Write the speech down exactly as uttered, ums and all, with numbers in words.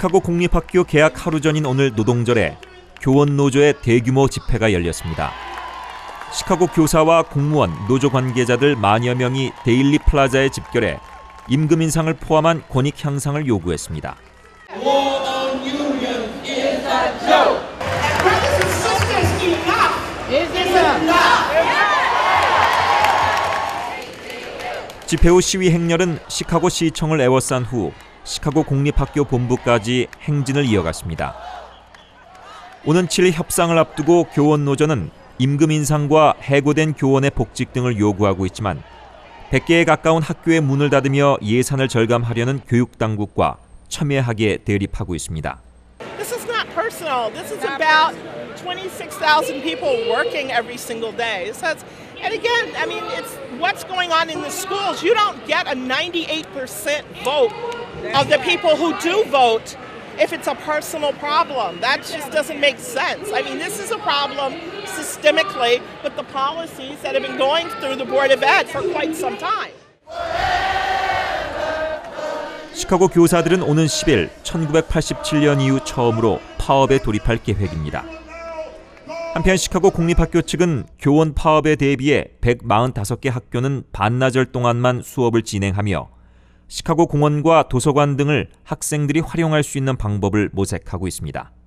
시카고 공립학교 개학 하루 전인 오늘 노동절에 교원 노조의 대규모 집회가 열렸습니다. 시카고 교사와 공무원, 노조 관계자들 만여 명이 데일리 플라자에 집결해 임금 인상을 포함한 권익 향상을 요구했습니다. 집회 후 시위 행렬은 시카고 시청을 에워싼 후 시카고 공립학교 본부까지 행진을 이어갔습니다. 오는 칠 일 협상을 앞두고 교원 노조는 임금 인상과 해고된 교원의 복직 등을 요구하고 있지만 백 개에 가까운 학교의 문을 닫으며 예산을 절감하려는 교육당국과 첨예하게 대립하고 있습니다. This is not personal. This is about twenty-six thousand people working every single day. So it's, and again, I mean, it's what's going on in the schools. You don't get a ninety-eight percent vote of the people who do vote if it's a personal problem. That just doesn't make sense. I mean, this is a problem systemically with the policies that have been going through the Board of Ed for quite some time. 시카고 교사들은 오는 십 일 천구백팔십칠 년 이후 처음으로 파업에 돌입할 계획입니다. 한편 시카고 공립학교 측은 교원 파업에 대비해 백사십오 개 학교는 반나절 동안만 수업을 진행하며 시카고 공원과 도서관 등을 학생들이 활용할 수 있는 방법을 모색하고 있습니다.